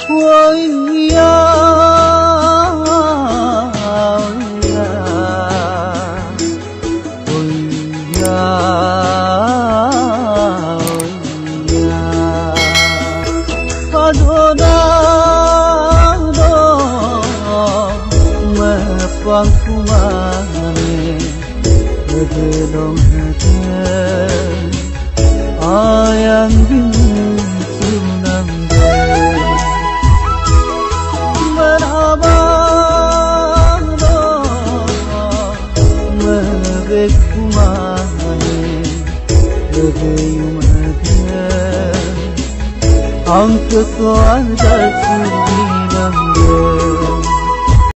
ôi ya Wang kumane gedong hati ayang sunang merhaba do mebek kumane gedong hati angke ko anjar sunang